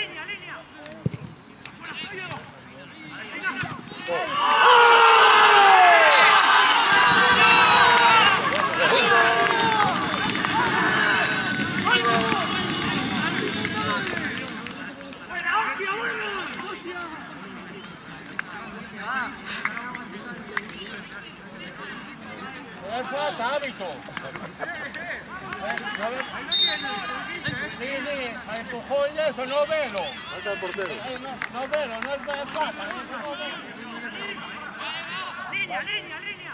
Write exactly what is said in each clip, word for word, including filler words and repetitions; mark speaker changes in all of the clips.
Speaker 1: Hábito. Sí, sí, a empujón y eso, no velo.
Speaker 2: Falta el portero.
Speaker 1: No, no velo, no es pata, eso no velo.
Speaker 3: Línea, línea, línea.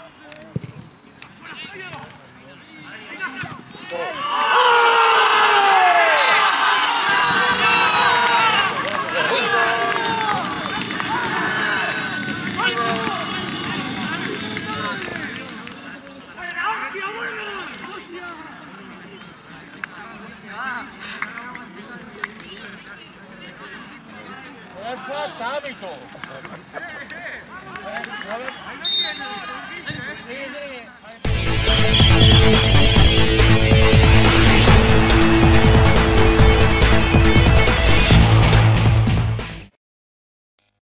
Speaker 1: Hábito.